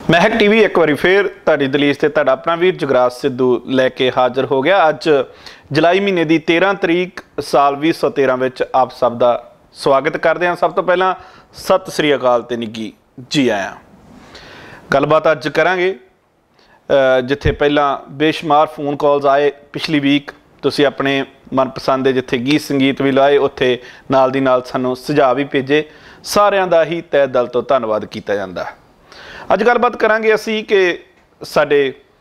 महक TV एक बार फिर तुहाडी दलीस ते तुहाडा अपना वीर जगराज सिद्धू लैके हाजिर हो गया। अज जुलाई महीने की 13 तरीक साल 2013 विच आप सब का स्वागत करते हैं। सब तो पहला सत श्री अकाल ते निੱਘੀ जी आया। गलबात अज करांगे जिथे पहला बेशुमार फोन कॉल्स आए पिछली वीक, तुसी अपने मनपसंद दे जिथे गीत संगीत भी लाए, उत्थे नाल दी नाल सानू सुझाव भी भेजे। सारियां दा ही तहे दिल तो धन्नवाद कीता जांदा। अज गलबात करांगे असी कि साडे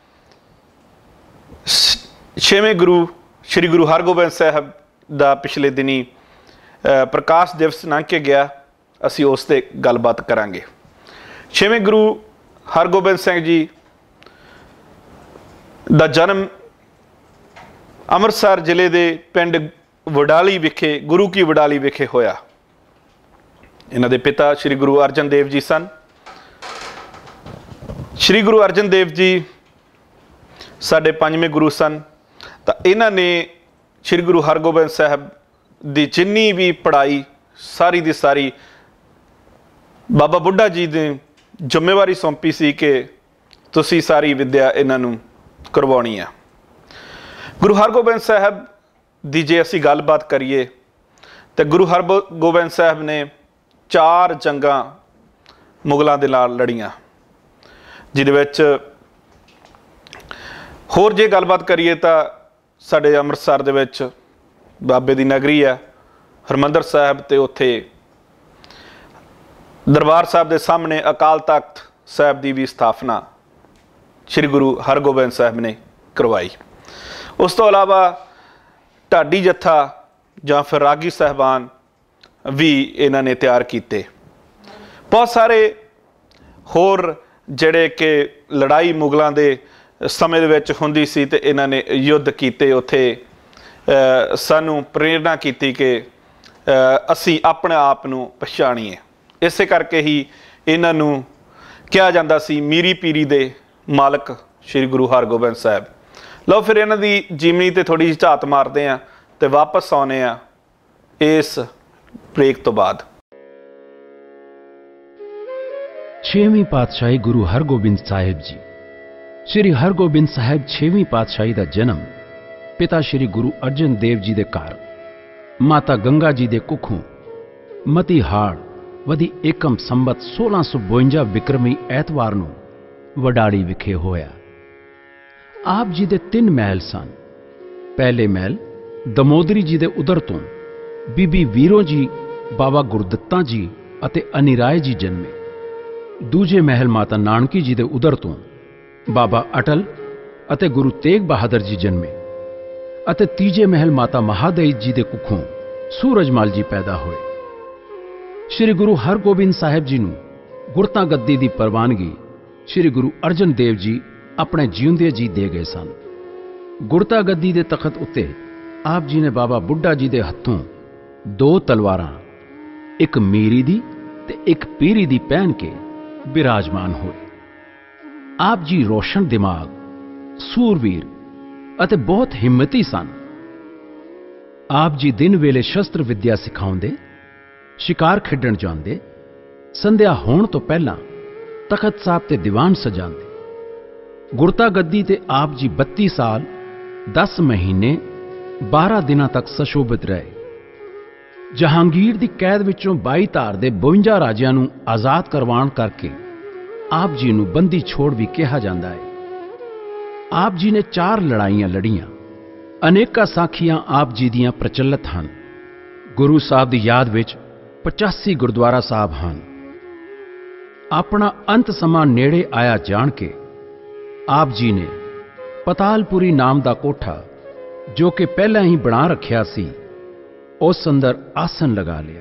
छेवें गुरु श्री गुरु हरगोबिंद साहब दा पिछले दिनी प्रकाश दिवस लंघ के गया। असी उस ते गलबात करांगे। छेवें गुरु हरगोबिंद सिंह जी दा जन्म अमृतसर जिले के पिंड वडाली विखे, गुरु की वडाली विखे होया। इन्हां दे पिता श्री गुरु अर्जन देव जी सन। श्री गुरु अर्जन देव जी साडे पंजवें गुरु सन। तो इन्हां ने श्री गुरु हरगोबिंद साहब की जिन्नी भी पढ़ाई सारी दी सारी बाबा बुढ़ा जी ने जिम्मेवारी सौंपी सी कि तुसी सारी विद्या इन्हां नूं करवाउणी है। गुरु हरगोबिंद साहब की जे असी गलबात करिए तो गुरु हरगोबिंद साहब ने 4 जंगां मुगलों के नाल लड़ियां, जिहदे विच होर जे गलबात करिए तो साडे अमृतसर दे विच बाबे दी नगरी है हरमंदर साहब, ते उत्थे दरबार साहब के सामने अकाल तख्त साहब की भी स्थापना श्री गुरु हरगोबिंद साहब ने करवाई। उस तो अलावा ढाडी जत्था जां फिर रागी साहबान भी इन्हां ने तैयार किए। बहुत सारे होर जिहड़े कि लड़ाई मुगलों के समय विच हुंदी सी ते इन्हां ने युद्ध किए। उत्थे सानू प्रेरणा की कि असी अपने आप नूं पछाणीए। इसे करके ही इन्हां नूं कहा जांदा सी मीरी पीरी दे मालक श्री गुरु हरगोबिंद साहब। लो फिर इन्हां दी जीवनी ते थोड़ी जी झात मारते हैं तो वापस आने इस ब्रेक तो बाद। 6वीं पातशाही गुरु हरगोबिंद साहिब जी। श्री हरगोबिंद साहिब 6वीं पातशाही का जन्म पिता श्री गुरु अर्जन देव जी के घर, माता गंगा जी के कुखों मती हाड़ वधी एकम संबत 1652 विक्रमी ऐतवार नूं वडाली विखे होया। आप जी दे 3 महल सन। पहले महल दमोदरी जी दे उदर तो बीबी वीरों जी, बाबा गुरदत्ता जी अते अनिराय जी जन्मे। दूजे महल माता नानकी जी दे उदर तो बाबा अटल अते गुरु तेग बहादुर जी जन्मे। अते तीजे महल माता महादेवी जी दे कुखों सूरजमल जी पैदा हुए। श्री गुरु हरगोबिंद साहिब जी नूं गुरता गद्दी दी प्रवानगी श्री गुरु अर्जन देव जी अपने जीउंदे जी दे गए सन। गुरता गद्दी दे तखत उत्ते आप जी ने बाबा बुढ़ा जी दे हत्थों 2 तलवारां, एक मीरी दी ते एक पीरी दी पहन के विराजमान हुए। आप जी रोशन दिमाग, सूरवीर अते बहुत हिम्मती सन। आप जी दिन वेले शस्त्र विद्या सिखाउंदे, शिकार खेडण जांदे, संध्या होण तो पहला तखत साहब ते दीवान सजांदे। गुरता गद्दी ते आप जी 32 साल 10 महीने 12 दिनां तक सशोभित रहे। जहांगीर दी कैद विचों 22 धार दे 52 राजियां नूं आजाद करवाण करके आप जी नूं बंदी छोड़ भी कहा जाता है। आप जी ने 4 लड़ाइयां लड़ियां। अनेका साखियां आप जी दियां प्रचलित हैं। गुरु साहब की याद विच 85 गुरुद्वारा साहब हैं। अपना अंत समा नेड़े आया जान के आप जी ने पतालपुरी नाम का कोठा, जो कि पहला ही बना रखिया सी, उस अंदर आसन लगा लिया।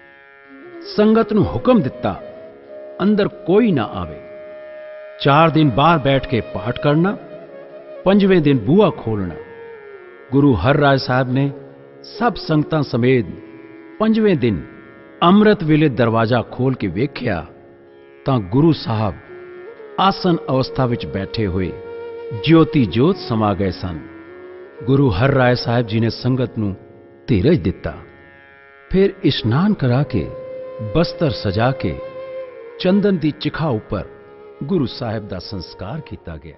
संगत नूं हुक्म दिता अंदर कोई ना आवे। 4 दिन बाहर बैठ के पाठ करना, 5वें दिन बूहा खोलना। गुरु हर राय साहब ने सब संगतां समेत 5वें दिन अमृत वेले दरवाजा खोल के वेख्या तां गुरु साहब आसन अवस्था विच बैठे हुए ज्योति जोत समा गए सन। गुरु हर राय साहब जी ने संगत नूं धीरज दिता। फिर इशनान करा के बस्तर सजा के चंदन दी चिखा उपर गुरु साहिब दा संस्कार किया गया।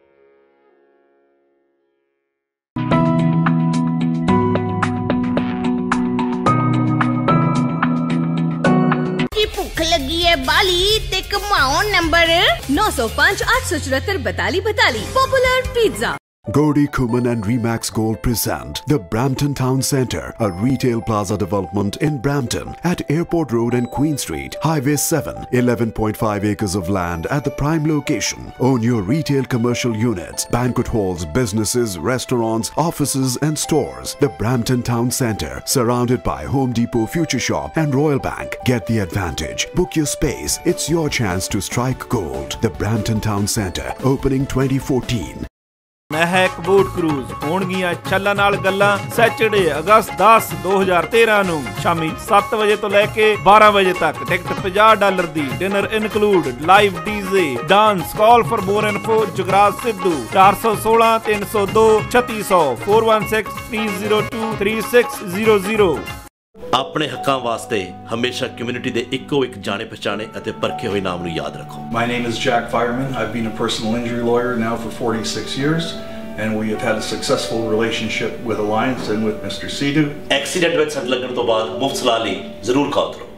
भुख लगी है बाली ते कमाओ number 905 874 42 42 popular pizza. Godi Kuman and Remax Gold present the Brampton Town Centre, a retail plaza development in Brampton at Airport Road and Queen Street, Highway 7, 11.5 acres of land at the prime location. Own your retail commercial units, banquet halls, businesses, restaurants, offices and stores. The Brampton Town Centre, surrounded by Home Depot, Future Shop and Royal Bank. Get the advantage. Book your space. It's your chance to strike gold. The Brampton Town Centre, opening 2014. Mahak boat cruise होणगीਆਂ ਛੱਲਾਂ ਨਾਲ ਗੱਲਾਂ Saturday ਅਗਸਤ 10 2013 ਨੂੰ ਸ਼ਾਮੀ 7 ਵਜੇ ਤੋਂ ਲੈ ਕੇ 12 ਵਜੇ ਤੱਕ। Ticket $50 ਦੀ। Dinner include. Live DJ, dance. Call for more info Jagraj Sidhu 416 302 3600 416 302 3600। ਆਪਣੇ ਹੱਕਾਂ ਵਾਸਤੇ ਹਮੇਸ਼ਾ ਕਮਿਊਨਿਟੀ ਦੇ ਇੱਕੋ ਇੱਕ ਜਾਣੇ ਪਛਾਣੇ ਅਤੇ ਪਰਖੇ ਹੋਏ ਨਾਮ ਨੂੰ ਯਾਦ ਰੱਖੋ। My name is Jack Fireman. I've been a personal injury lawyer now for 46 years and we have had a successful relationship with Alliance and with Mr. Sidhu. Accident ਵਿੱਚ ਸੱਟ ਲੱਗਣ ਤੋਂ ਬਾਅਦ ਮੁਫਤ ਸਲਾਹ ਲਈ ਜ਼ਰੂਰ ਕਾਲ ਕਰੋ।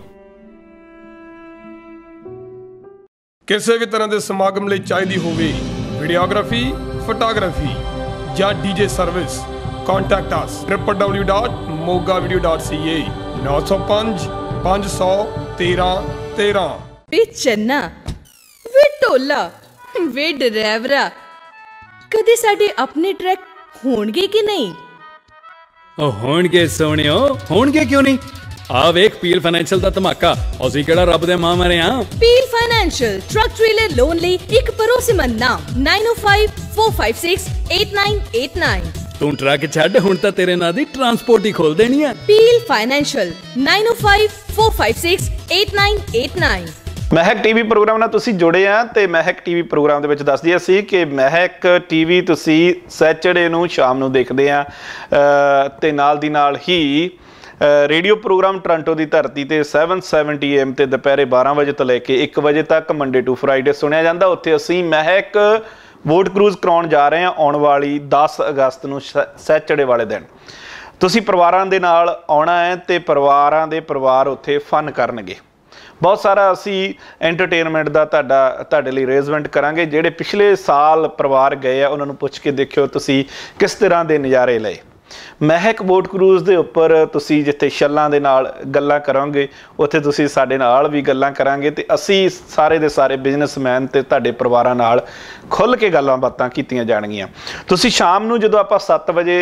ਕਿਸੇ ਵੀ ਤਰ੍ਹਾਂ ਦੇ ਸਮਾਗਮ ਲਈ ਚਾਹੀਦੀ ਹੋਵੇ ਵੀਡੀਓਗ੍ਰਾਫੀ, ਫੋਟੋਗ੍ਰਾਫੀ ਜਾਂ DJ service, contact us www.mogavideo.ca 905 500 13 13। वे चन्ना वे टोला वे ड्राइवरा कदे साडे अपने ट्रैक होणगे कि नहीं? होणगे सोहणियो, होणगे क्यों नहीं? आ वेख पील फाइनेंशियल दा धमाका। ਅਸੀਂ ਕਿਹੜਾ ਰੱਬ ਦੇ ਮਾਂ ਮਾਰੇ ਆ। Peel Financial truck trailer loan ਲਈ ਇੱਕ ਭਰੋਸੇਮੰਦ ਨਾਮ 9054568989। ਤੂੰ ਟਰੱਕ ਛੱਡ, ਹੁਣ ਤਾਂ ਤੇਰੇ ਨਾਂ ਦੀ ਟਰਾਂਸਪੋਰਟ ਹੀ ਖੋਲ ਦੇਣੀ ਆ। Peel Financial 9054568989। Mehak TV programme ਨਾਲ ਤੁਸੀਂ ਜੁੜੇ ਆ ਤੇ ਮਹਿਕ ਟੀਵੀ ਪ੍ਰੋਗਰਾਮ ਦੇ ਵਿੱਚ ਦੱਸਦੀ ਅਸੀਂ ਕਿ ਮਹਿਕ ਟੀਵੀ ਤੁਸੀਂ ਸੈਚਰਡੇ ਨੂੰ ਸ਼ਾਮ ਨੂੰ ਦੇਖਦੇ ਆ ਤੇ ਨਾਲ ਦੀ ਨਾਲ ਹੀ ਰੇਡੀਓ ਪ੍ਰੋਗਰਾਮ ਟੋਰਾਂਟੋ ਦੀ ਧਰਤੀ ਤੇ 770 AM ਤੇ ਦੁਪਹਿਰੇ 12 ਵਜੇ ਤੋਂ ਲੈ ਕੇ 1 ਵਜੇ ਤੱਕ ਮੰਡੇ ਟੂ ਫਰਾਈਡੇ ਸੁਣਿਆ ਜਾਂਦਾ। ਉੱਥੇ ਅਸੀਂ ਮਹਿਕ ਬੋਟ ਕਰੂਜ਼ ਕਰਾਉਣ ਜਾ ਰਹੇ ਹਾਂ ਆਉਣ ਵਾਲੀ 10 ਅਗਸਤ ਨੂੰ ਸੈਚਰਡੇ ਵਾਲੇ ਦਿਨ। ਤੁਸੀਂ ਪਰਿਵਾਰਾਂ ਦੇ ਨਾਲ ਆਉਣਾ ਹੈ ਤੇ ਪਰਿਵਾਰਾਂ ਦੇ ਪਰਿਵਾਰ ਉੱਥੇ ਫਨ ਕਰਨਗੇ। ਬਹੁਤ ਸਾਰਾ ਅਸੀਂ ਐਂਟਰਟੇਨਮੈਂਟ ਦਾ ਤੁਹਾਡੇ ਲਈ ਅਰੇਂਜਮੈਂਟ ਕਰਾਂਗੇ। ਜਿਹੜੇ ਪਿਛਲੇ ਸਾਲ ਪਰਿਵਾਰ ਗਏ ਆ ਉਹਨਾਂ ਨੂੰ ਪੁੱਛ ਕੇ ਦੇਖਿਓ ਤੁਸੀਂ ਕਿਸ ਤਰ੍ਹਾਂ ਦੇ ਨਜ਼ਾਰੇ ਲਏ। ਮਹਿਕ ਬੋਟ ਕਰੂਜ਼ ਦੇ ਉੱਪਰ ਤੁਸੀਂ ਜਿੱਥੇ ਛੱਲਾਂ ਦੇ ਨਾਲ ਗੱਲਾਂ ਕਰੋਗੇ ਉੱਥੇ ਤੁਸੀਂ ਸਾਡੇ ਨਾਲ ਵੀ ਗੱਲਾਂ ਕਰਾਂਗੇ ਤੇ ਅਸੀਂ ਸਾਰੇ ਦੇ ਸਾਰੇ ਬਿਜ਼ਨਸਮੈਨ ਤੇ ਤੁਹਾਡੇ ਪਰਿਵਾਰਾਂ ਨਾਲ ਖੁੱਲ੍ਹ ਕੇ ਗੱਲਾਂ ਬਾਤਾਂ ਕੀਤੀਆਂ ਜਾਣਗੀਆਂ। ਤੁਸੀਂ ਸ਼ਾਮ ਨੂੰ ਜਦੋਂ ਆਪਾਂ 7 ਵਜੇ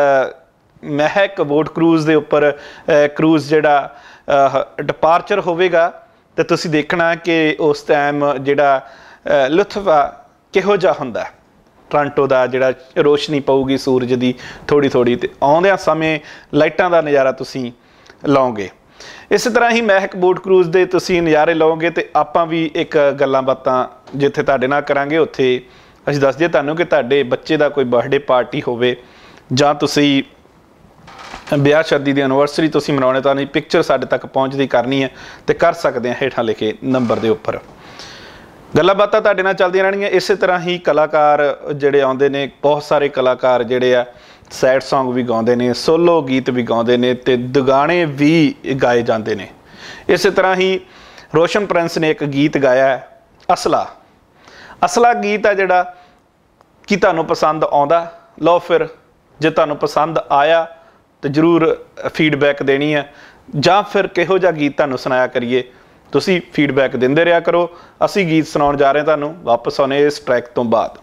ਮਹਿਕ ਬੋਟ ਕਰੂਜ਼ ਦੇ ਉੱਪਰ ਕਰੂਜ਼ ਜਿਹੜਾ ਡਿਪਾਰਚਰ ਹੋਵੇਗਾ ਤੇ ਤੁਸੀਂ ਦੇਖਣਾ ਕਿ ਉਸ ਟਾਈਮ ਜਿਹੜਾ ਲੁਤਫ ਆ ਕਿਹੋ ਜਿਹਾ ਹੁੰਦਾ। ਟੋਰਾਂਟੋ ਦਾ ਜਿਹੜਾ ਰੋਸ਼ਨੀ ਪਊਗੀ ਸੂਰਜ ਦੀ ਥੋੜ੍ਹੀ ਥੋੜ੍ਹੀ ਤੇ ਆਉਂਦਿਆਂ ਸਮੇਂ ਲਾਈਟਾਂ ਦਾ ਨਜ਼ਾਰਾ ਤੁਸੀਂ ਲਓਗੇ। ਇਸੇ ਤਰ੍ਹਾਂ ਹੀ ਮਹਿਕ ਬੋਟ ਕਰੂਜ਼ ਦੇ ਤੁਸੀਂ ਨਜ਼ਾਰੇ ਲਓਗੇ ਤੇ ਆਪਾਂ ਵੀ ਇੱਕ ਗੱਲਾਂ ਬਾਤਾਂ ਜਿੱਥੇ ਤੁਹਾਡੇ ਨਾਲ ਕਰਾਂਗੇ ਉੱਥੇ ਅਸੀਂ ਦੱਸ ਦਈਏ ਤੁਹਾਨੂੰ ਕਿ ਤੁਹਾਡੇ ਬੱਚੇ ਦਾ ਕੋਈ ਬਰਥਡੇ ਪਾਰਟੀ ਹੋਵੇ ਜਾਂ ਤੁਸੀਂ ਵਿਆਹ ਸ਼ਾਦੀ ਦੀ ਐਨੀਵਰਸਰੀ ਤੁਸੀਂ ਮਨਾਉਣੇ ਤਾਂ ਨਹੀਂ ਪਿਕਚਰ ਸਾਡੇ ਤੱਕ ਪਹੁੰਚਦੀ ਕਰਨੀ ਹੈ ਤੇ ਕਰ ਸਕਦੇ ਆ ਹੇਠਾਂ ਲਿਖੇ ਨੰਬਰ ਦੇ ਉੱਪਰ। ਗੱਲਾਂ ਬਾਤਾਂ ਤੁਹਾਡੇ ਨਾਲ ਚੱਲਦੀਆਂ ਰਹਿਣਗੀਆਂ। ਇਸੇ ਤਰ੍ਹਾਂ ਹੀ ਕਲਾਕਾਰ ਜਿਹੜੇ ਆਉਂਦੇ ਨੇ ਬਹੁਤ ਸਾਰੇ ਕਲਾਕਾਰ ਜਿਹੜੇ ਆ ਸੈਡ ਸੌਂਗ ਵੀ ਗਾਉਂਦੇ ਨੇ, ਸੋਲੋ ਗੀਤ ਵੀ ਗਾਉਂਦੇ ਨੇ ਤੇ ਦੁਗਾਣੇ ਵੀ ਗਾਏ ਜਾਂਦੇ ਨੇ। ਇਸੇ ਤਰ੍ਹਾਂ ਹੀ ਰੋਸ਼ਨ ਪ੍ਰਿੰਸ ਨੇ ਇੱਕ ਗੀਤ ਗਾਇਆ ਅਸਲਾ। ਅਸਲਾ ਗੀਤ ਆ ਜਿਹੜਾ ਕੀ ਤੁਹਾਨੂੰ ਪਸੰਦ ਆਉਂਦਾ? ਲਓ ਫਿਰ ਜੇ ਤੁਹਾਨੂੰ ਪਸੰਦ ਆਇਆ ਤੇ ਜ਼ਰੂਰ ਫੀਡਬੈਕ ਦੇਣੀ ਹੈ ਜਾਂ ਫਿਰ ਕਿਹੋ ਜਿਹਾ ਗੀਤ ਤੁਹਾਨੂੰ ਸੁਣਾਇਆ ਕਰੀਏ ਤੁਸੀਂ ਫੀਡਬੈਕ ਦਿੰਦੇ ਰਿਹਾ ਕਰੋ। ਅਸੀਂ ਗੀਤ ਸੁਣਾਉਣ ਜਾ ਰਹੇ ਤੁਹਾਨੂੰ ਵਾਪਸ ਆਉਣੇ ਇਸ ਟਰੈਕ ਤੋਂ ਬਾਅਦ।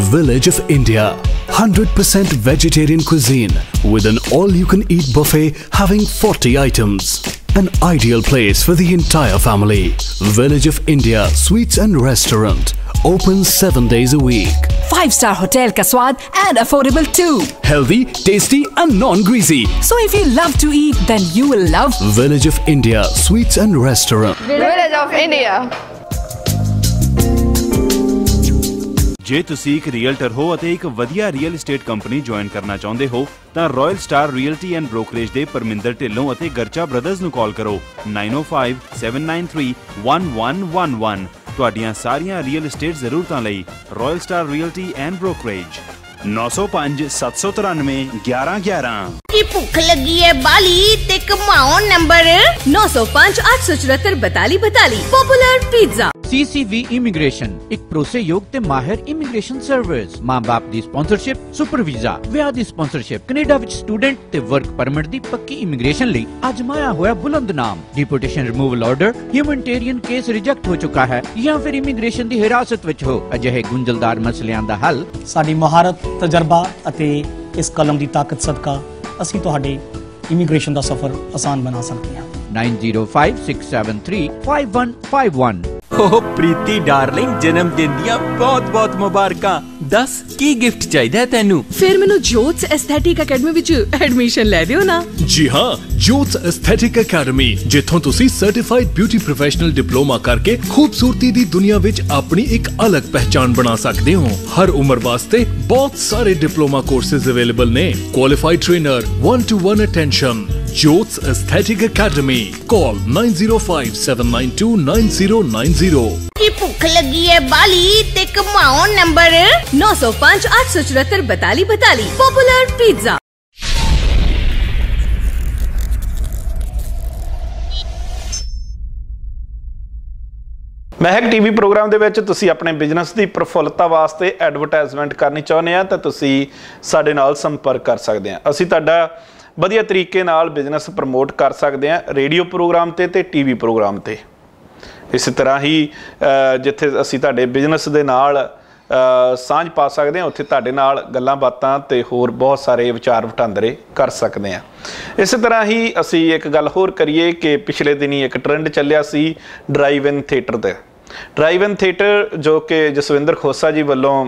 Village of India. 100% vegetarian cuisine with an all-you-can-eat buffet having 40 items. An ideal place for the entire family. Village of India Sweets and Restaurant. Open 7 days a week. 5-star hotel ka swad and affordable too. Healthy, tasty and non-greasy. So if you love to eat, then you will love Village of India Sweets and Restaurant. Village of India. ਜੇ ਤੁਸੀਂ ਇੱਕ realtor ਹੋ ਅਤੇ ਇੱਕ ਵਧੀਆ real estate company join ਕਰਨਾ ਚਾਹੁੰਦੇ ਹੋ ਤਾਂ Royal Star Realty and Brokerage ਦੇ ਪਰਮਿੰਦਰ ਢਿੱਲੋਂ ਅਤੇ ਗਰਚਾ ਬ੍ਰਦਰਜ਼ ਨੂੰ ਕਾਲ ਕਰੋ 9057931111 ਤੁਹਾਡੀਆਂ ਸਾਰੀਆਂ ਰੀਅਲ ਏਸਟੇਟ ਜ਼ਰੂਰਤਾਂ ਲਈ Royal Star Realty and Brokerage 9057741111 की भुख लगी है बाली ते कमाओ number 905-874-4242 popular pizza. CCV immigration ਇੱਕ ਭਰੋਸੇਯੋਗ ਤੇ ਮਾਹਿਰ ਇਮੀਗ੍ਰੇਸ਼ਨ ਸਰਵਿਸ, ਮਾਂ-ਬਾਪ ਦੀ ਸਪਾਂਸਰਸ਼ਿਪ, ਸੁਪਰ ਵੀਜ਼ਾ, ਵਿਆਹ ਦੀ ਸਪਾਂਸਰਸ਼ਿਪ, ਕੈਨੇਡਾ ਵਿੱਚ ਸਟੂਡੈਂਟ ਤੇ ਵਰਕ ਪਰਮਿਟ ਦੀ ਪੱਕੀ ਇਮੀਗ੍ਰੇਸ਼ਨ ਲਈ ਅਜਮਾਇਆ ਹੋਇਆ ਬੁਲੰਦ ਨਾਮ। Deportation removal order, humanitarian case reject ਹੋ ਚੁੱਕਾ ਹੈ ਜਾਂ ਫਿਰ ਇਮੀਗ੍ਰੇਸ਼ਨ ਦੀ ਹਿਰਾਸਤ ਵਿੱਚ ਹੋ, ਅਜਿਹੇ ਗੁੰਝਲਦਾਰ ਮਸਲਿਆਂ ਦਾ ਹੱਲ ਸਾਡੀ ਮਹਾਰਤ, ਤਜਰਬਾ ਅਤੇ ਇਸ ਕਲਮ ਦੀ ਤਾਕਤ ਸਦਕਾ ਅਸੀਂ ਤੁਹਾਡੇ ਇਮੀਗ੍ਰੇਸ਼ਨ ਦਾ ਸਫ਼ਰ ਆਸਾਨ ਬਣਾ ਸਕਦੇ ਹਾਂ। 9056735151। ਓਹ ਪ੍ਰੀਤੀ ਡਾਰਲਿੰਗ, ਜਨਮ ਦਿਨ ਦੀਆਂ ਬਹੁਤ-ਬਹੁਤ ਮੁਬਾਰਕਾਂ। ਦੱਸ ਕੀ ਗਿਫਟ ਚਾਹੀਦਾ ਤੈਨੂੰ? ਫਿਰ ਮੈਨੂੰ ਜੋਤਸ ਐਸਥੈਟਿਕ ਅਕੈਡਮੀ ਵਿੱਚ ਐਡਮਿਸ਼ਨ ਲੈ ਦਿਓ ਨਾ। ਜੀ ਹਾਂ, ਜੋਤਸ ਐਸਥੈਟਿਕ ਅਕੈਡਮੀ, ਜਿੱਥੋਂ ਤੁਸੀਂ ਸਰਟੀਫਾਈਡ ਬਿਊਟੀ ਪ੍ਰੋਫੈਸ਼ਨਲ ਡਿਪਲੋਮਾ ਕਰਕੇ ਖੂਬਸੂਰਤੀ ਦੀ ਦੁਨੀਆ ਵਿੱਚ ਆਪਣੀ ਇੱਕ ਅਲੱਗ ਪਹਿਚਾਨ ਬਣਾ ਸਕਦੇ ਹੋ। ਹਰ ਉਮਰ ਵਾਸਤੇ ਬਹੁਤ ਸਾਰੇ ਡਿਪਲੋਮਾ ਕੋਰसेज ਅਵੇਲੇਬਲ ਨੇ। Qualified trainer, 1-to-1 attention. Jyots Aesthetic Academy. Call 9057929090. की भुख लगी है बाली ते कमाओ number 905-874-4242 popular pizza. Mehak TV programme ਦੇ ਵਿੱਚ ਤੁਸੀਂ ਆਪਣੇ ਬਿਜ਼ਨਸ ਦੀ ਪ੍ਰਫੁੱਲਤਾ ਵਾਸਤੇ ਐਡਵਰਟਾਈਜ਼ਮੈਂਟ ਕਰਨੀ ਚਾਹੁੰਦੇ ਆ ਤਾਂ ਤੁਸੀਂ ਸਾਡੇ ਨਾਲ ਸੰਪਰਕ ਕਰ ਸਕਦੇ ਆ। ਅਸੀਂ ਤੁਹਾਡਾ ਵਧੀਆ ਤਰੀਕੇ ਨਾਲ ਬਿਜ਼ਨਸ ਪ੍ਰਮੋਟ ਕਰ ਸਕਦੇ ਆ ਰੇਡੀਓ ਪ੍ਰੋਗਰਾਮ ਤੇ ਟੀਵੀ ਪ੍ਰੋਗਰਾਮ ਤੇ। ਇਸੇ ਤਰ੍ਹਾਂ ਹੀ ਜਿੱਥੇ ਅਸੀਂ ਤੁਹਾਡੇ ਬਿਜ਼ਨਸ ਦੇ ਨਾਲ ਸਾਂਝ ਪਾ ਸਕਦੇ ਆ, ਉੱਥੇ ਤੁਹਾਡੇ ਨਾਲ ਗੱਲਾਂ ਬਾਤਾਂ ਤੇ ਹੋਰ ਬਹੁਤ ਸਾਰੇ ਵਿਚਾਰ ਵਟਾਂਦਰੇ ਕਰ ਸਕਦੇ ਆ। ਇਸੇ ਤਰ੍ਹਾਂ ਹੀ ਅਸੀਂ ਇੱਕ ਗੱਲ ਹੋਰ ਕਰੀਏ ਕਿ ਪਿਛਲੇ ਦਿਨੀ ਇੱਕ ਟ੍ਰੈਂਡ ਚੱਲਿਆ ਸੀ ਡਰਾਈਵ ਇਨ ਥੀਏਟਰ ਤੇ। ਡਰਾਈਵ ਇਨ ਥੀਏਟਰ ਜੋ ਕਿ ਜਸਵਿੰਦਰ ਖੋਸਾ ਜੀ ਵੱਲੋਂ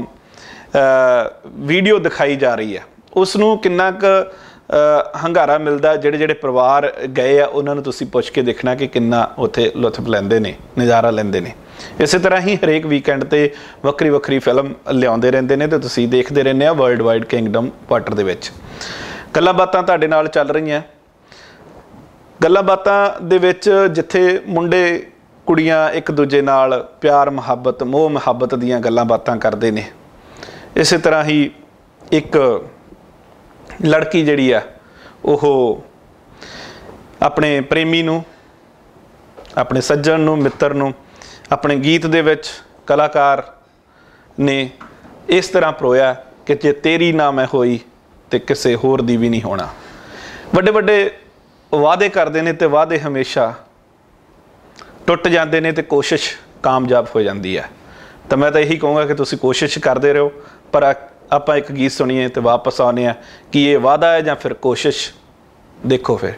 ਵੀਡੀਓ ਦਿਖਾਈ ਜਾ ਰਹੀ ਹੈ, ਉਸ ਨੂੰ ਕਿੰਨਾ ਕੁ ਹੰਗਾਰਾ ਮਿਲਦਾ। ਜਿਹੜੇ ਪਰਿਵਾਰ ਗਏ ਆ ਉਹਨਾਂ ਨੂੰ ਤੁਸੀਂ ਪੁੱਛ ਕੇ ਦੇਖਣਾ ਕਿ ਕਿੰਨਾ ਉੱਥੇ ਲੁਤਫ ਲੈਂਦੇ ਨੇ, ਨਜ਼ਾਰਾ ਲੈਂਦੇ ਨੇ। ਇਸੇ ਤਰ੍ਹਾਂ ਹੀ ਹਰੇਕ ਵੀਕਐਂਡ ਤੇ ਵੱਖਰੀ ਫਿਲਮ ਲਿਆਉਂਦੇ ਰਹਿੰਦੇ ਨੇ ਤੇ ਤੁਸੀਂ ਦੇਖਦੇ ਰਹਿੰਦੇ ਆ ਵਰਲਡ ਵਾਈਡ ਕਿੰਗਡਮ ਕੁਆਟਰ ਦੇ ਵਿੱਚ। ਗੱਲਾਂ ਬਾਤਾਂ ਤੁਹਾਡੇ ਨਾਲ ਚੱਲ ਰਹੀਆਂ। ਗੱਲਾਂ ਬਾਤਾਂ ਦੇ ਵਿੱਚ ਜਿੱਥੇ ਮੁੰਡੇ ਕੁੜੀਆਂ ਇੱਕ ਦੂਜੇ ਨਾਲ ਪਿਆਰ ਮੁਹੱਬਤ, ਮੋਹ ਮੁਹੱਬਤ ਦੀਆਂ ਗੱਲਾਂ ਬਾਤਾਂ ਕਰਦੇ ਨੇ, ਇਸੇ ਤਰ੍ਹਾਂ ਹੀ ਇੱਕ ਲੜਕੀ ਜਿਹੜੀ ਆ ਉਹ ਆਪਣੇ ਪ੍ਰੇਮੀ ਨੂੰ, ਆਪਣੇ ਸੱਜਣ ਨੂੰ, ਮਿੱਤਰ ਨੂੰ ਆਪਣੇ ਗੀਤ ਦੇ ਵਿੱਚ ਕਲਾਕਾਰ ਨੇ ਇਸ ਤਰ੍ਹਾਂ ਪਰੋਇਆ ਕਿ ਜੇ ਤੇਰੀ ਨਾ ਮੈਂ ਹੋਈ ਤੇ ਕਿਸੇ ਹੋਰ ਦੀ ਵੀ ਨਹੀਂ ਹੋਣਾ। ਵੱਡੇ ਵਾਅਦੇ ਕਰਦੇ ਨੇ ਤੇ ਵਾਅਦੇ ਹਮੇਸ਼ਾ ਟੁੱਟ ਜਾਂਦੇ ਨੇ ਤੇ ਕੋਸ਼ਿਸ਼ ਕਾਮਯਾਬ ਹੋ ਜਾਂਦੀ ਹੈ। ਤਾਂ ਮੈਂ ਤਾਂ ਇਹੀ ਕਹੂੰਗਾ ਕਿ ਤੁਸੀਂ ਕੋਸ਼ਿਸ਼ ਕਰਦੇ ਰਹੋ। ਪਰ ਆਪਾਂ ਇੱਕ ਗੀਤ ਸੁਣੀਏ ਤੇ ਵਾਪਸ ਆਉਂਦੇ ਆ ਕਿ ਇਹ ਵਾਅਦਾ ਹੈ ਜਾਂ ਫਿਰ ਕੋਸ਼ਿਸ਼। ਦੇਖੋ ਫਿਰ।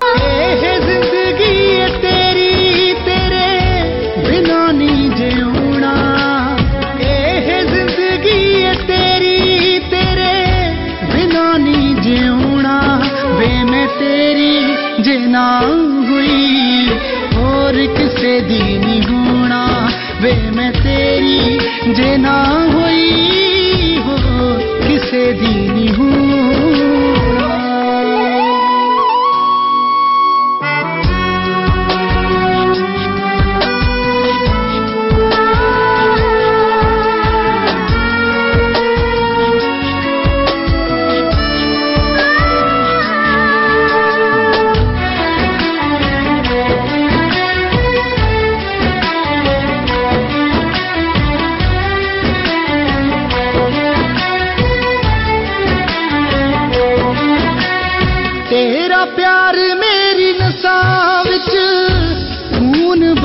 ना हुई और किसे दी नहीं होना वे मैं तेरी जे ना हुई हो किसे दी नहीं होना।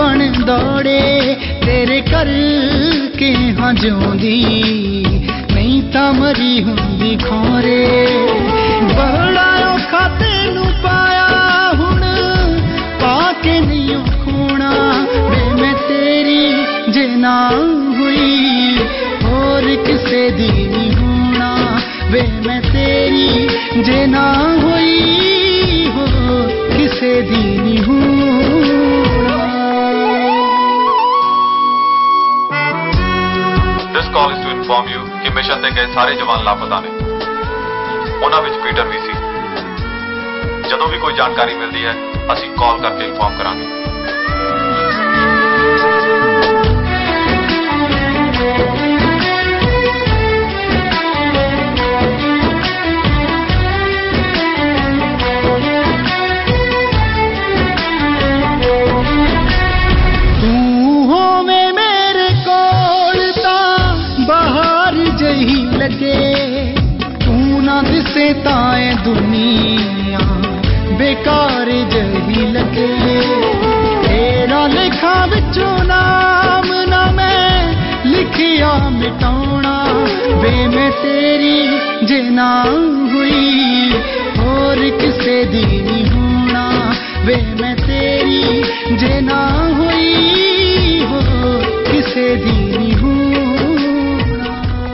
दौड़े तेरे कर के हाँ जोंदी नहीं ਤਾਂ ਮਰੀ ਹੁੰਦੀ ਖੋਰੇ ਬੜਾ ਔਖਾ ਤੈਨੂੰ ਪਾਇਆ ਹੁਣ ਪਾ ਕੇ ਨਹੀਂ ਖੋਣਾ ਵੇ ਮੈਂ ਤੇਰੀ ਜੇ ਨਾ ਹੋਈ ਹੋਰ ਕਿਸੇ ਦੀ ਨਹੀਂ ਹੋਣਾ ਵੇ ਮੈਂ ਤੇਰੀ ਜੇ ਨਾ ਹੋਈ ਹੋਰ ਕਿਸੇ ਦੀ ਨਹੀਂ ਹੋਣਾ। This call is to inform you ਕਿ ਮਿਸ਼ਨ ਤੇ ਗਏ ਸਾਰੇ ਜਵਾਨ ਲਾਪਤਾ ਨੇ। ਉਹਨਾਂ ਵਿੱਚ ਪੀਟਰ ਵੀ ਸੀ। ਜਦੋਂ ਵੀ ਕੋਈ ਜਾਣਕਾਰੀ ਮਿਲਦੀ ਹੈ ਅਸੀਂ ਕਾਲ ਕਰਕੇ ਇਨਫੋਰਮ ਕਰਾਂਗੇ। ताए दुनिया बेकार जही लगे तेरा लिखा बिचो नाम ना मैं लिखिया मिटाउना वे मैं तेरी जे ना हुई और किसे दी नहीं होना वे मैं तेरी जे ना हुई हो किसे दी नहीं होना।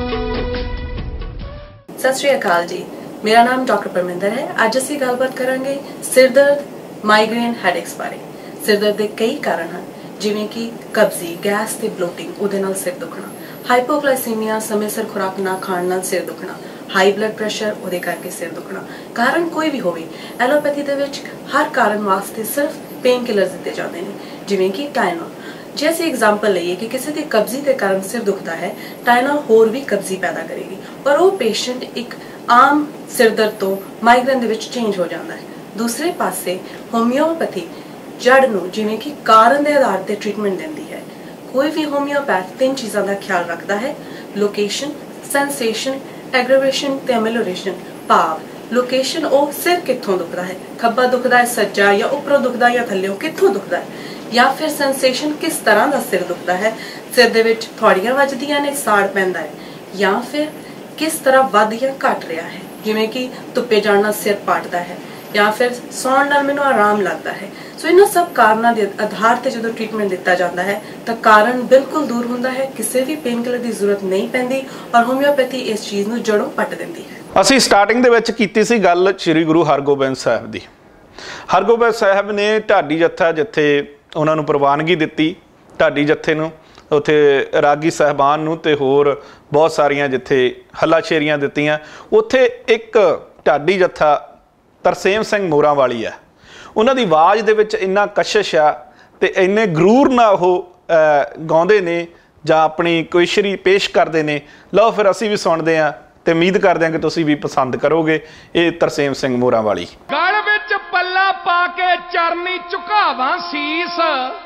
सत श्री अकाल जी, मेरा नाम डॉक्टर परमिंदर है। ਅੱਜ ਅਸੀਂ ਗੱਲਬਾਤ ਕਰਾਂਗੇ ਸਿਰ ਦਰਦ, ਮਾਈਗ੍ਰੇਨ, ਹੈਡੇਕਸ ਬਾਰੇ। ਸਿਰ ਦਰਦ ਦੇ ਕਈ ਕਾਰਨ ਹਨ ਜਿਵੇਂ ਕਿ ਕਬਜ਼ੀ, ਗੈਸ ਤੇ ਬਲੋਟਿੰਗ, ਉਹਦੇ ਨਾਲ ਸਿਰ ਦੁਖਣਾ, ਹਾਈਪੋਗਲਾਈਸੀਮੀਆ, ਸਮੇਂ ਸਿਰ ਖੁਰਾਕ ਨਾ ਖਾਣ ਨਾਲ ਸਿਰ ਦੁਖਣਾ, ਹਾਈ ਬਲੱਡ ਪ੍ਰੈਸ਼ਰ, ਉਹਦੇ ਕਰਕੇ ਸਿਰ ਦੁਖਣਾ। ਕਾਰਨ ਕੋਈ ਵੀ ਹੋਵੇ, ਐਲੋਪੈਥੀ ਦੇ ਵਿੱਚ ਹਰ ਕਾਰਨ ਵਾਸਤੇ ਸਿਰਫ ਪੇਨ ਕਿਲਰ ਦਿੱਤੇ ਜਾਂਦੇ ਨੇ ਜਿਵੇਂ ਕਿ ਟਾਈਨੋਲ। ਜੇ ਅਸੀਂ ਐਗਜ਼ਾਮਪਲ ਲਈਏ ਕਿ ਕਿਸੇ ਦੀ ਕਬਜ਼ੀ ਦੇ ਕਾਰਨ ਸਿਰ ਦੁਖਦਾ ਹੈ, ਟਾਈਨੋਲ ਹੋਰ ਵੀ ਕਬਜ਼ੀ ਪੈਦਾ ਕਰੇਗੀ ਪਰ ਉਹ ਪੇਸ਼ੈਂਟ ਇੱਕ ਆਮ ਸਿਰ ਦਰਦ ਤੋਂ ਮਾਈਗ੍ਰੇਨ ਦੇ ਵਿੱਚ ਚੇਂਜ ਹੋ ਜਾਂਦਾ ਹੈ। ਦੂਸਰੇ ਪਾਸੇ ਹੋਮਿਓਪੈਥੀ ਜੜ ਨੂੰ ਜਿਵੇਂ ਕਿ ਕਾਰਨ ਦੇ ਆਧਾਰ ਤੇ ਟ੍ਰੀਟਮੈਂਟ ਦਿੰਦੀ ਹੈ। ਕੋਈ ਵੀ ਹੋਮਿਓਪੈਥ ਤਿੰਨ ਚੀਜ਼ਾਂ ਦਾ ਖਿਆਲ ਰੱਖਦਾ ਹੈ: ਲੋਕੇਸ਼ਨ, ਸੈਂਸੇਸ਼ਨ, ਐਗਰੇਵੇਸ਼ਨ ਤੇ ਅਮੈਲੋਰੇਸ਼ਨ। ਭਾਵ ਲੋਕੇਸ਼ਨ ਉਹ ਸਿਰ ਕਿੱਥੋਂ ਦੁਖਦਾ ਹੈ, ਖੱਬਾ ਦੁਖਦਾ ਹੈ, ਸੱਜਾ, ਜਾਂ ਉੱਪਰੋਂ ਦੁਖਦਾ ਜਾਂ ਥੱਲੇੋਂ ਕਿੱਥੋਂ ਦੁਖਦਾ ਹੈ, ਜਾਂ ਫਿਰ ਸੈਂਸੇਸ਼ਨ ਕਿਸ ਤਰ੍ਹਾਂ ਦਾ ਸਿਰ ਦੁਖਦਾ ਹੈ, ਸਿਰ ਦੇ ਵਿੱਚ ਥੋੜੀਆਂ ਵੱਜਦੀਆਂ ਨੇ, ਸਾੜ ਪੈਂਦਾ ਹੈ, ਜਾਂ ਫਿਰ ਕਿਸ ਤਰ੍ਹਾਂ ਵੱਧ ਜਾਂ ਘਟ ਰਿਹਾ ਹੈ ਜਿਵੇਂ ਕਿ ਧੁੱਪੇ ਜਾਣ ਨਾਲ ਸਿਰ ਪਾਟਦਾ ਹੈ ਜਾਂ ਫਿਰ ਸੌਣ ਨਾਲ ਮੈਨੂੰ ਆਰਾਮ ਲੱਗਦਾ ਹੈ। ਸੋ ਇਹਨਾਂ ਸਭ ਕਾਰਨਾਂ ਦੇ ਆਧਾਰ ਤੇ ਜਦੋਂ ਟ੍ਰੀਟਮੈਂਟ ਦਿੱਤਾ ਜਾਂਦਾ ਹੈ ਤਾਂ ਕਾਰਨ ਬਿਲਕੁਲ ਦੂਰ ਹੁੰਦਾ ਹੈ, ਕਿਸੇ ਵੀ ਪੇਨ ਕਿਲਰ ਦੀ ਜ਼ਰੂਰਤ ਨਹੀਂ ਪੈਂਦੀ ਔਰ ਹੋਮਿਓਪੈਥੀ ਇਸ ਚੀਜ਼ ਨੂੰ ਜੜੋਂ ਪੱਟ ਦਿੰਦੀ ਹੈ। ਅਸੀਂ ਸਟਾਰਟਿੰਗ ਦੇ ਵਿੱਚ ਕੀਤੀ ਸੀ ਗੱਲ ਸ੍ਰੀ ਗੁਰੂ ਹਰਗੋਬਿੰਦ ਸਾਹਿਬ ਦੀ। ਹਰਗੋਬਿੰਦ ਸਾਹਿਬ ਨੇ ਢਾਡੀ ਜੱਥਾ ਜਿੱਥੇ ਉਹਨਾਂ ਨੂੰ ਪ੍ਰਵਾਨਗੀ ਦਿੱਤੀ, ਢਾਡੀ ਜੱਥੇ ਨੂੰ, ਉੱਥੇ ਰਾਗੀ ਸਾਹਿਬਾਨ ਨੂੰ ਤੇ ਹੋਰ ਬਹੁਤ ਸਾਰੀਆਂ ਜਿੱਥੇ ਹੱਲਾਸ਼ੇਰੀਆਂ ਦਿੱਤੀਆਂ, ਉੱਥੇ ਇੱਕ ਢਾਡੀ ਜੱਥਾ ਤਰਸੇਮ ਸਿੰਘ ਮੋਰਾਂ ਵਾਲੀ ਹੈ। ਉਹਨਾਂ ਦੀ ਆਵਾਜ਼ ਦੇ ਵਿੱਚ ਇੰਨਾ ਕਸ਼ਿਸ਼ ਆ ਤੇ ਇੰਨੇ ਗਰੂਰ ਨਾਲ ਉਹ ਗਾਉਂਦੇ ਨੇ ਜਾਂ ਆਪਣੀ ਕੋਈ ਸ਼ਰੀ ਪੇਸ਼ ਕਰਦੇ ਨੇ। ਲਓ ਫਿਰ ਅਸੀਂ ਵੀ ਸੁਣਦੇ ਹਾਂ ਤੇ ਉਮੀਦ ਕਰਦੇ ਹਾਂ ਕਿ ਤੁਸੀਂ ਵੀ ਪਸੰਦ ਕਰੋਗੇ। ਇਹ ਤਰਸੇਮ ਸਿੰਘ ਮੋਰਾਂ ਵਾਲੀ। ਗਲ ਵਿੱਚ ਪੱਲਾ ਪਾ ਕੇ ਚਰਨੀ ਝੁਕਾਵਾਂ ਸੀਸ,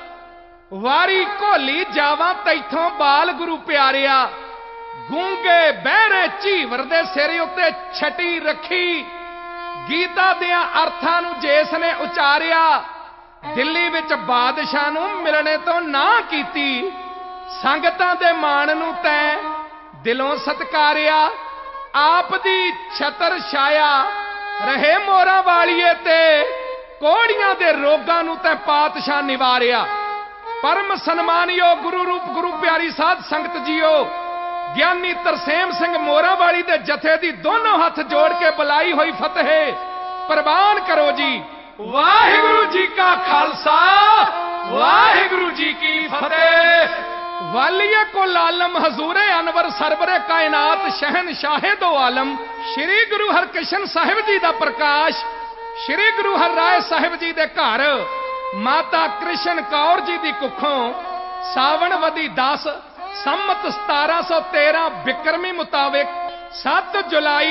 ਵਾਰੀ ਘੋਲੀ ਜਾਵਾਂ ਤੈਥੋਂ ਬਾਲ ਗੁਰੂ ਪਿਆਰਿਆ, ਗੂੰਗੇ ਬਹਿਰੇ ਝੀਵਰ ਦੇ ਸਿਰ ਉੱਤੇ ਛਟੀ ਰੱਖੀ, ਗੀਤਾ ਦੀਆਂ ਅਰਥਾਂ ਨੂੰ ਜਿਸ ਨੇ ਉਚਾਰਿਆ, ਦਿੱਲੀ ਵਿੱਚ ਬਾਦਸ਼ਾਹ ਨੂੰ ਮਿਲਣੇ ਤੋਂ ਨਾ ਕੀਤੀ, ਸੰਗਤਾਂ ਦੇ ਮਾਣ ਨੂੰ ਤੈਂ ਦਿਲੋਂ ਸਤਕਾਰਿਆ, ਆਪ ਦੀ ਛਤਰ ਛਾਇਆ ਰਹੇ ਮੋਰਾਂ ਵਾਲੀਏ ਤੇ, ਕੋੜੀਆਂ ਦੇ ਰੋਗਾਂ ਨੂੰ ਤੈਂ ਪਾਤਸ਼ਾਹ ਨਿਵਾਰਿਆ। परम सन्मानयोग गुरु रूप गुरु प्यारी साध संगत जीओ, ਗਿਆਨੀ ਤਰਸੇਮ ਸਿੰਘ ਮੋਰਾਂ ਵਾਲੀ ਦੇ ਜਥੇ ਦੀ ਦੋਨੋਂ ਹੱਥ ਜੋੜ ਕੇ ਬੁਲਾਈ ਹੋਈ ਫਤਿਹ ਪ੍ਰਵਾਨ ਕਰੋ ਜੀ। ਵਾਹਿਗੁਰੂ ਜੀ ਕਾ ਖਾਲਸਾ, ਵਾਹਿਗੁਰੂ ਜੀ ਕੀ ਫਤਿਹ। वालिये कुल आलम हजूरे अनवर सरवरे कायनात शहनशाहे दो आलम श्री गुरु हरकृष्ण साहिब जी का प्रकाश, श्री गुरु हर राय साहिब जी के घर माता कृष्ण कौर जी की कुखों सावन वदी 10 संमत 1713 बिक्रमी मुताबिक 7 जुलाई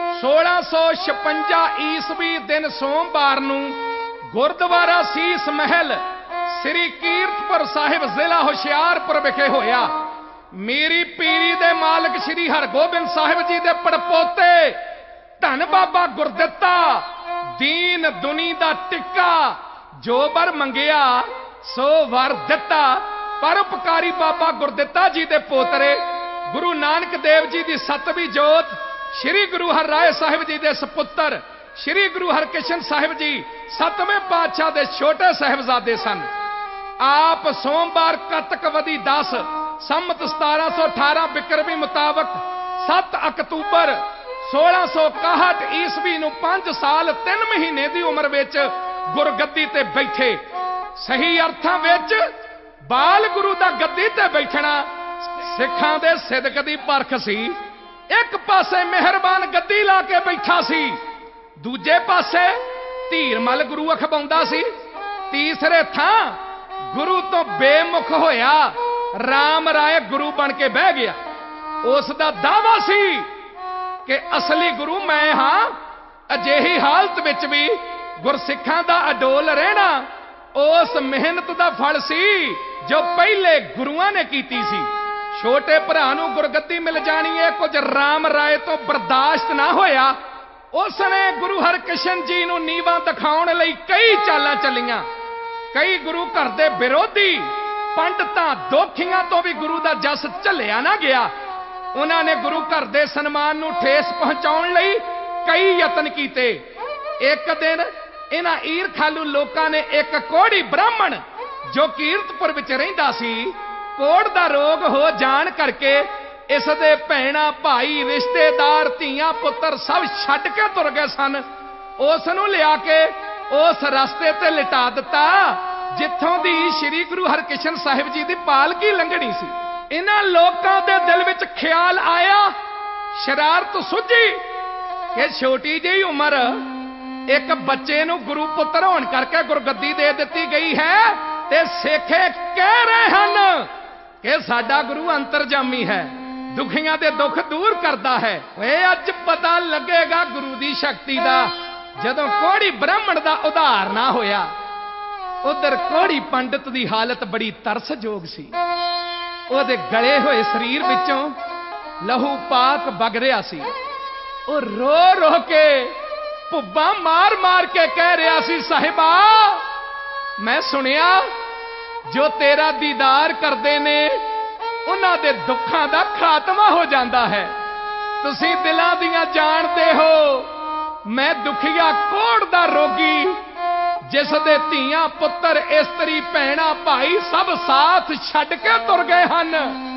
1656 ईसवी दिन सोमवार नूं गुरुद्वारा सीस महल श्री कीरतपुर साहिब जिला हुशियारपुर विखे होया। मेरी पीरी दे मालिक श्री हरगोबिंद साहिब जी दे पड़पोते धन बाबा गुरदिता दीन दुनी दा टिक्का, जो वर मंगिया सो वर दिता। परोपकारी बाबा गुरदिता जी दे पोतरे ਗੁਰੂ ਨਾਨਕ ਦੇਵ ਜੀ ਦੀ 7ਵੀਂ ਜੋਤ ਸ਼੍ਰੀ ਗੁਰੂ ਹਰਿਰਾਏ ਸਾਹਿਬ ਜੀ ਦੇ ਸੁਪੁੱਤਰ ਸ਼੍ਰੀ ਗੁਰੂ ਹਰਕ੍ਰਿਸ਼ਨ ਸਾਹਿਬ ਜੀ 7ਵੇਂ ਪਾਤਸ਼ਾਹ ਦੇ ਛੋਟੇ ਸਾਹਿਬਜ਼ਾਦੇ ਸਨ। ਆਪ ਸੋਮਵਾਰ ਕੱਤਕਵਦੀ 10 ਸੰਮਤ 1718 ਬਿਕਰਮੀ ਮੁਤਾਬਕ 7 ਅਕਤੂਬਰ 1661 ਈਸਵੀ ਨੂੰ 5 ਸਾਲ 3 ਮਹੀਨੇ ਦੀ ਉਮਰ ਵਿੱਚ ਗੁਰਗੱਦੀ ਤੇ ਬੈਠੇ। ਸਹੀ ਅਰਥਾਂ ਵਿੱਚ ਬਾਲ ਗੁਰੂ ਦਾ ਗੱਦੀ ਤੇ ਬੈਠਣਾ ਸਿੱਖਾਂ ਦੇ ਸਿਦਕ ਦੀ ਪਰਖ ਸੀ। ਇੱਕ ਪਾਸੇ ਮਿਹਰਬਾਨ ਗੱਦੀ ਲਾ ਕੇ ਬੈਠਾ ਸੀ, ਦੂਜੇ ਪਾਸੇ ਧੀਰਮਲ ਗੁਰੂ ਅਖਵਾਉਂਦਾ ਸੀ, ਤੀਸਰੇ ਥਾਂ ਗੁਰੂ ਤੋਂ ਬੇਮੁਖ ਹੋਇਆ ਰਾਮ ਰਾਏ ਗੁਰੂ ਬਣ ਕੇ ਬਹਿ ਗਿਆ। ਉਸ ਦਾ ਦਾਅਵਾ ਸੀ ਕਿ ਅਸਲੀ ਗੁਰੂ ਮੈਂ ਹਾਂ। ਅਜਿਹੀ ਹਾਲਤ ਵਿੱਚ ਵੀ ਗੁਰਸਿੱਖਾਂ ਦਾ ਅਡੋਲ ਰਹਿਣਾ ਉਸ ਮਿਹਨਤ ਦਾ ਫਲ ਸੀ ਜੋ ਪਹਿਲੇ ਗੁਰੂਆਂ ਨੇ ਕੀਤੀ ਸੀ। ਛੋਟੇ ਭਰਾ ਨੂੰ ਗੁਰਗੱਦੀ ਮਿਲ ਜਾਣੀ ਹੈ, ਕੁਝ ਰਾਮ ਰਾਏ ਤੋਂ ਬਰਦਾਸ਼ਤ ਨਾ ਹੋਇਆ। ਉਸ ਨੇ ਗੁਰੂ ਹਰਕ੍ਰਿਸ਼ਨ ਜੀ ਨੂੰ ਨੀਵਾਂ ਦਿਖਾਉਣ ਲਈ ਕਈ ਚਾਲਾਂ ਚੱਲੀਆਂ। ਕਈ ਗੁਰੂ ਘਰ ਦੇ ਵਿਰੋਧੀ ਪੰਡਤਾਂ ਦੋਖੀਆਂ ਤੋਂ ਵੀ ਗੁਰੂ ਦਾ ਜਸ ਝੱਲਿਆ ਨਾ ਗਿਆ। ਉਹਨਾਂ ਨੇ ਗੁਰੂ ਘਰ ਦੇ ਸਨਮਾਨ ਨੂੰ ਠੇਸ ਪਹੁੰਚਾਉਣ ਲਈ ਕਈ ਯਤਨ ਕੀਤੇ। ਇੱਕ ਦਿਨ ਇਹਨਾਂ ਈਰਖਾਲੂ ਲੋਕਾਂ ਨੇ ਇੱਕ ਕੋੜੀ ਬ੍ਰਾਹਮਣ ਜੋ ਕੀਰਤਪੁਰ ਵਿੱਚ ਰਹਿੰਦਾ ਸੀ, ਕੋੜ ਦਾ ਰੋਗ ਹੋ ਜਾਣ ਕਰਕੇ ਇਸ ਦੇ ਭੈਣਾਂ ਭਾਈ ਰਿਸ਼ਤੇਦਾਰ ਧੀਆਂ ਪੁੱਤਰ ਸਭ ਛੱਡ ਕੇ ਤੁਰ ਗਏ ਸਨ। ਉਸ ਨੂੰ ਲਿਆ ਕੇ ਉਸ ਰਸਤੇ ਤੇ ਲਿਟਾ ਦਿੱਤਾ ਜਿੱਥੋਂ ਦੀ ਸ੍ਰੀ ਗੁਰੂ ਹਰਕ੍ਰਿਸ਼ਨ ਸਾਹਿਬ ਜੀ ਦੀ ਪਾਲਕੀ ਲੰਘਣੀ ਸੀ। ਇਹਨਾਂ ਲੋਕਾਂ ਦੇ ਦਿਲ ਵਿੱਚ ਖਿਆਲ ਆਇਆ, ਸ਼ਰਾਰਤ ਸੁੱਝੀ ਕਿ ਛੋਟੀ ਜਿਹੀ ਉਮਰ ਇੱਕ ਬੱਚੇ ਨੂੰ ਗੁਰੂ ਪੁੱਤਰ ਹੋਣ ਕਰਕੇ ਗੁਰਗੱਦੀ ਦੇ ਦਿੱਤੀ ਗਈ ਹੈ ਤੇ ਸਿੱਖੇ ਕਹਿ ਰਹੇ ਹਨ ਕਿ ਸਾਡਾ ਗੁਰੂ ਅੰਤਰਜਾਮੀ ਹੈ, ਦੁਖੀਆਂ ਦੇ ਦੁੱਖ ਦੂਰ ਕਰਦਾ ਹੈ। ਓਏ ਅੱਜ ਪਤਾ ਲੱਗੇਗਾ ਗੁਰੂ ਦੀ ਸ਼ਕਤੀ ਦਾ ਜਦੋਂ ਕੋੜੀ ਬ੍ਰਾਹਮਣ ਦਾ ਉਧਾਰ ਨਾ ਹੋਇਆ। ਉਧਰ ਕੋੜੀ ਪੰਡਤ ਦੀ ਹਾਲਤ ਬੜੀ ਤਰਸਯੋਗ ਸੀ। ਉਹਦੇ ਗਲੇ ਹੋਏ ਸਰੀਰ ਵਿੱਚੋਂ ਲਹੂ ਪਾਕ ਵਗ ਰਿਹਾ ਸੀ। ਉਹ ਰੋ ਰੋ ਕੇ ਭੁੱਬਾਂ ਮਾਰ ਮਾਰ ਕੇ ਕਹਿ ਰਿਹਾ ਸੀ, ਸਾਹਿਬਾ ਮੈਂ ਸੁਣਿਆ ਜੋ ਤੇਰਾ ਦੀਦਾਰ ਕਰਦੇ ਨੇ ਉਹਨਾਂ ਦੇ ਦੁੱਖਾਂ ਦਾ ਖਾਤਮਾ ਹੋ ਜਾਂਦਾ ਹੈ। ਤੁਸੀਂ ਦਿਲਾਂ ਦੀਆਂ ਜਾਣਦੇ ਹੋ, ਮੈਂ ਦੁਖੀਆ ਕੋੜ ਦਾ ਰੋਗੀ ਜਿਸ ਦੇ ਧੀਆਂ ਪੁੱਤਰ ਇਸਤਰੀ ਭੈਣਾਂ ਭਾਈ ਸਭ ਸਾਥ ਛੱਡ ਕੇ ਤੁਰ ਗਏ ਹਨ।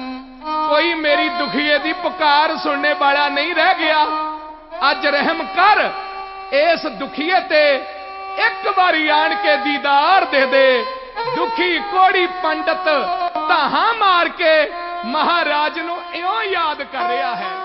ਕੋਈ ਮੇਰੀ ਦੁਖੀਏ ਦੀ ਪੁਕਾਰ ਸੁਣਨੇ ਵਾਲਾ ਨਹੀਂ ਰਹਿ ਗਿਆ। ਅੱਜ ਰਹਿਮ ਕਰ, ਇਸ ਦੁਖੀਏ ਤੇ ਇੱਕ ਵਾਰੀ ਆਣ ਕੇ ਦੀਦਾਰ ਦੇ ਦੇ। ਦੁਖੀ ਕੋੜੀ ਪੰਡਤ ਧਾਹਾਂ ਮਾਰ ਕੇ ਮਹਾਰਾਜ ਨੂੰ ਇਉਂ ਯਾਦ ਕਰ ਰਿਹਾ ਹੈ।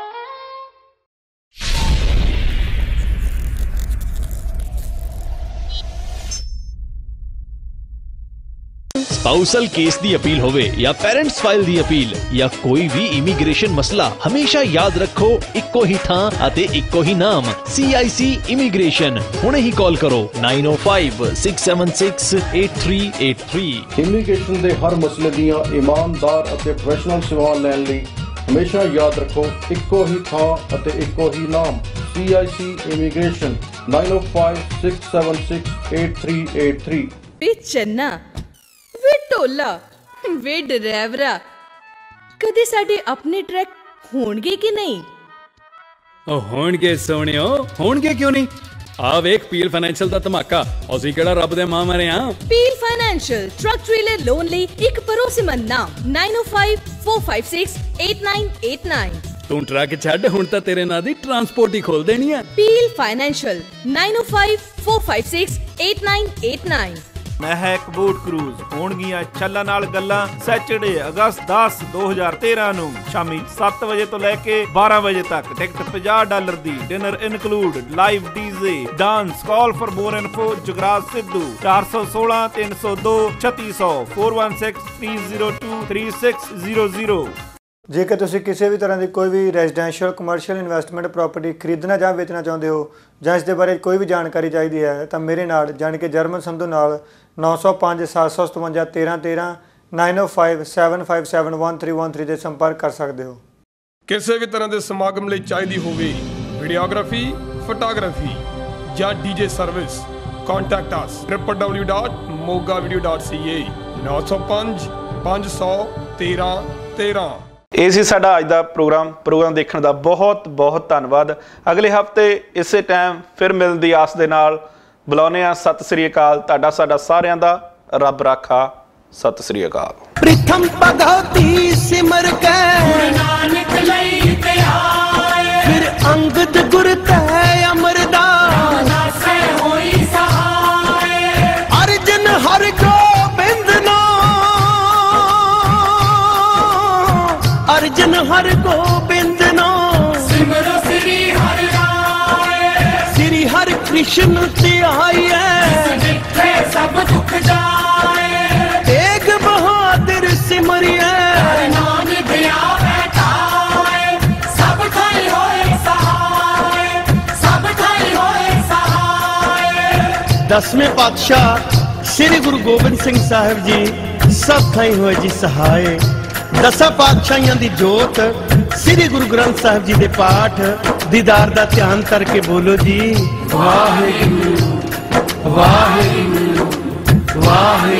स्पाउसल केस दी अपील होवे या पेरेंट्स फाइल दी अपील या कोई भी इमीग्रेशन मसला, हमेशा याद रखो इक्को ही थां अते इक्को ही नाम, CIC इमीग्रेशन। हुणे ही कॉल करो 9056768383। इमीग्रेशन दे हर मसले दियां ईमानदार अते प्रोफेशनल सेवावां लैण लई हमेशा याद रखो इक्को ही थां अते इक्को ही नाम, CIC इमीग्रेशन 9056768383। वे चन्ना, वे ਢੋਲਾ, ਵੇ ਡਰਾਈਵਰਾ, ਕਦੇ ਸਾਡੇ ਆਪਣੇ ਟਰੈਕ ਹੋਣਗੇ ਕਿ ਨਹੀਂ? ਉਹ ਹੋਣਗੇ ਸੋਹਣਿਓ, ਹੋਣਗੇ ਕਿਉਂ ਨਹੀਂ। ਆ ਵੇਖ ਪੀਲ ਫਾਈਨੈਂਸ਼ੀਅਲ ਦਾ ਧਮਾਕਾ। ਅਸੀਂ ਕਿਹੜਾ ਰੱਬ ਦੇ ਮਾਂ ਮਾਰੇ ਆ। Peel Financial truck trailer loan ਲਈ ਇੱਕ ਭਰੋਸੇਮੰਦ ਨਾਮ 9054568989। ਤੂੰ ਟਰੱਕ ਛੱਡ, ਹੁਣ ਤਾਂ ਤੇਰੇ ਨਾਂ ਦੀ ਟਰਾਂਸਪੋਰਟ ਹੀ ਖੋਲ ਦੇਣੀ ਹੈ। Peel Financial 9054568989। Mehak boat cruise ਹੋਣਗੀਆਂ ਛੱਲਾਂ ਨਾਲ ਗੱਲਾਂ। ਸੈਚਰਡੇ ਅਗਸਤ 10 2013 ਨੂੰ ਸ਼ਾਮੀ 7 ਵਜੇ ਤੋਂ ਲੈ ਕੇ 12 ਵਜੇ ਤੱਕ। ਟਿਕਟ $50 ਦੀ, dinner include, live DJ, dance. Call for more info Jugraj Sidhu 416 302 3600 416 302 3600। ਜੇਕਰ ਤੁਸੀਂ ਕਿਸੇ ਵੀ ਤਰ੍ਹਾਂ ਦੀ ਕੋਈ ਵੀ ਰੈਜ਼ੀਡੈਂਸ਼ੀਅਲ ਕਮਰਸ਼ੀਅਲ ਇਨਵੈਸਟਮੈਂਟ ਪ੍ਰਾਪਰਟੀ ਖਰੀਦਣਾ ਜਾਂ ਵੇਚਣਾ ਚਾਹੁੰਦੇ ਹੋ ਜਾਂ ਇਸ ਦੇ ਬਾਰੇ ਕੋਈ ਵੀ ਜਾਣਕਾਰੀ ਚਾਹੀਦੀ ਹੈ ਤਾਂ ਮੇਰੇ ਨਾਲ ਜਾਣ ਕੇ ਜਰਮਨ ਸੰਧੂ ਨਾਲ 905 757 1313 905 757 1313 ਦੇ ਸੰਪਰਕ ਕਰ ਸਕਦੇ ਹੋ। ਕਿਸੇ ਵੀ ਤਰ੍ਹਾਂ ਦੇ ਸਮਾਗਮ ਲਈ ਚਾਹੀਦੀ ਹੋਵੇ ਵੀਡੀਓਗ੍ਰਾਫੀ, ਫੋਟੋਗ੍ਰਾਫੀ ਜਾਂ DJ service, contact us www.mogavideo.ca 905 500 1313। ਇਹ ਸੀ ਸਾਡਾ ਅੱਜ ਦਾ ਪ੍ਰੋਗਰਾਮ ਦੇਖਣ ਦਾ ਬਹੁਤ ਬਹੁਤ ਧੰਨਵਾਦ। ਅਗਲੇ ਹਫਤੇ ਇਸੇ ਟਾਈਮ ਫਿਰ ਮਿਲਣ ਦੀ ਆਸ ਦੇ ਨਾਲ ਬੁਲਾਉਂਦੇ ਹਾਂ। ਸਤਿ ਸ੍ਰੀ ਅਕਾਲ। ਤੁਹਾਡਾ ਸਾਡਾ ਸਾਰਿਆਂ ਦਾ ਰੱਬ ਰਾਖਾ। ਸਤਿ ਸ੍ਰੀ ਅਕਾਲ। प्रथम भगवती सिमर के नानक लई ते आए, फिर अंगद गुर तै अमरदास होई सहाय। अर्जन हर गोबिंद नो, अर्जन हर गोबिंद नो, सिमरो श्री हर राय। श्री हर कृष्ण ते आए, जिथे सब दुख जाए। तेग बहादुर सिमरिए, नाम दिया बैठाए। सब थाई होए सहाय, सब थाई होए सहाय। 10वें पातशाह श्री गुरु गोबिंद सिंह साहिब जी सब थाई होए जी सहाय। 10 पातशाहियां दी जोत श्री गुरु ग्रंथ साहिब जी दे पाठ दीदार दा ध्यान करके बोलो जी वाहिगुरु वाहिगुरु वाहिगुरु।